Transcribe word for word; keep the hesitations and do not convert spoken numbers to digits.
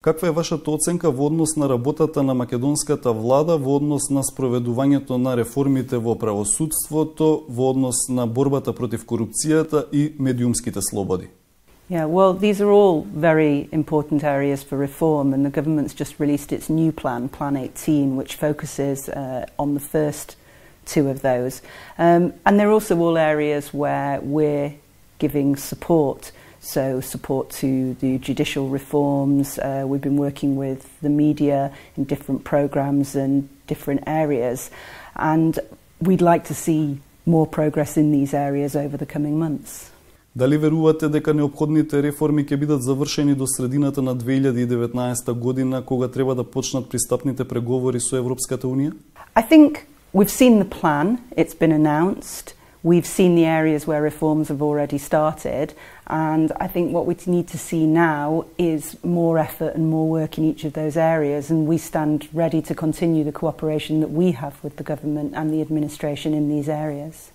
Каква е вашата оценка во однос на работата на македонската влада во однос на спроведувањето на реформите во правосудството, во однос на борбата против корупцијата и медиумските слободи? Yeah, well, these are all very important areas for reform, and the government's just released its new plan, Plan eighteen, which focuses uh, on the first two of those. Um, and they're also all areas where we're giving support, so support to the judicial reforms. Uh, we've been working with the media in different programs and different areas, and we'd like to see more progress in these areas over the coming months. Дали верувате дека неопходните реформи ќе бидат завршени до средината на две илјади и деветнаесета година, кога треба да почнат пристапните преговори со Европската Унија? I think we've seen the plan, it's been announced, we've seen the areas where reforms have already started, and I think what we need to see now is more effort and more work in each of those areas, and we stand ready to continue the cooperation that we have with the government and the administration in these areas.